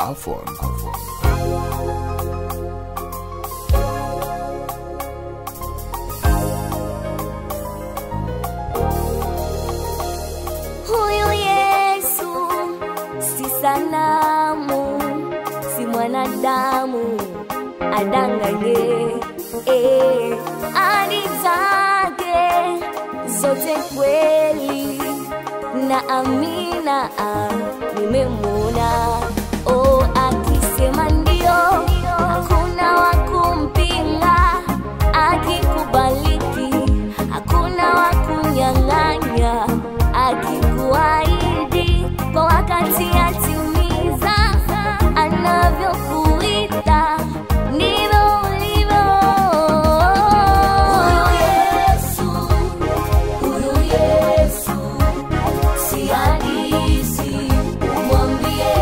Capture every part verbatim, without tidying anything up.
Alphon. Huyu Yesu si sanamu, si mwanadamu adanganye. Eh, ahadi zake zote kweli na amina. Nimemwona oh, akisema ndio, hakuna wa kumpinga. Akikubaliki, hakuna wa kunyang'anya. Akikuahidi, kwa wakati atimiza. Anavyokuita ndivyo ulivyo. Huyu Yesu, huyu Yesu si halisi, mwambie.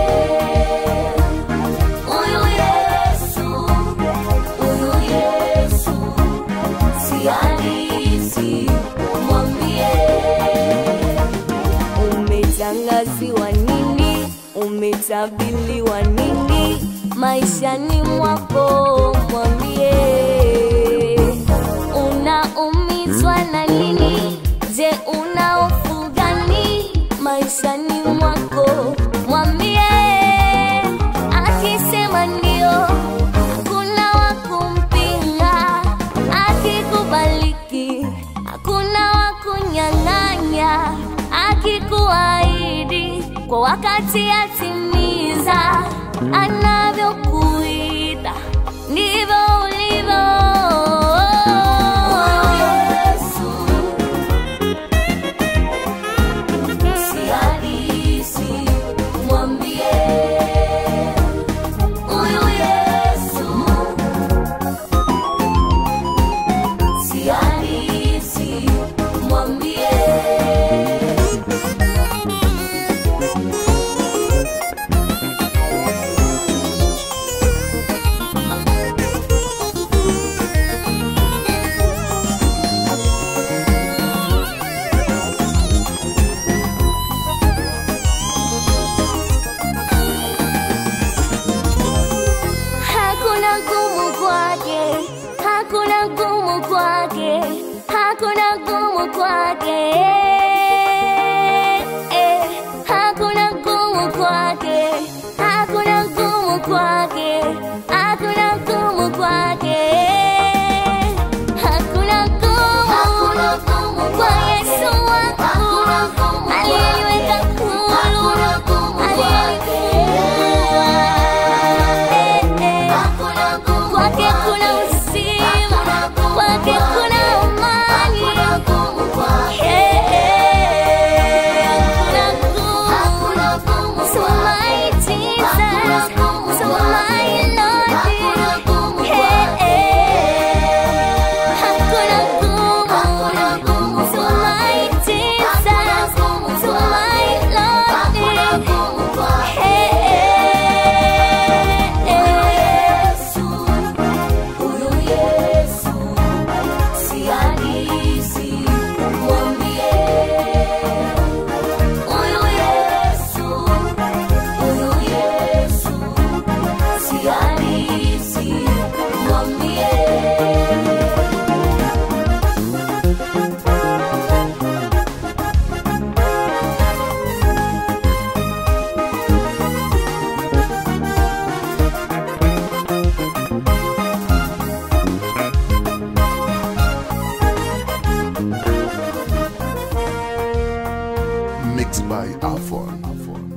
Huyu Yesu, huyu Yesu si halisi, mwambie. Umetangaziwa nini? Umetabiliwa nini maishani mwako? Mwambie. Unaumizwa na nini? Je, una hofu gani maishani mwako? Mwambie. Akisema ndio, hakuna wa kumpinga. Akikubaliki, hakuna wa kunyang'anya. Akikuahidi, kwa wakati atimiza. Anavyokuita ndivyo ulivyo. Huyu Yesu si halisi, mwambie. Huyu Yesu si halisi, mwambie. Hakuna gumu kwake, hakuna gumu kwake, hakuna gumu kwake. Eh, hakuna gumu kwake, hakuna gumu kwake, hakuna gumu kwake. Hakuna gumu, hakuna gumu kwa Yesu wangu. Aliyeniweka huru, aliyenikomboa. Kwake kuna uzima, kwake kuna amani. Eh, eh, hakuna gumu. So my Jesus, so my Lord. Eh, eh, hakuna gumu. So my Jesus, so my Lord. Eh, eh, eh. Huyu Yesu si halisi, mwambie. Huyu Yesu, huyu Yesu si halisi, mwambie. Mixed by Alphon.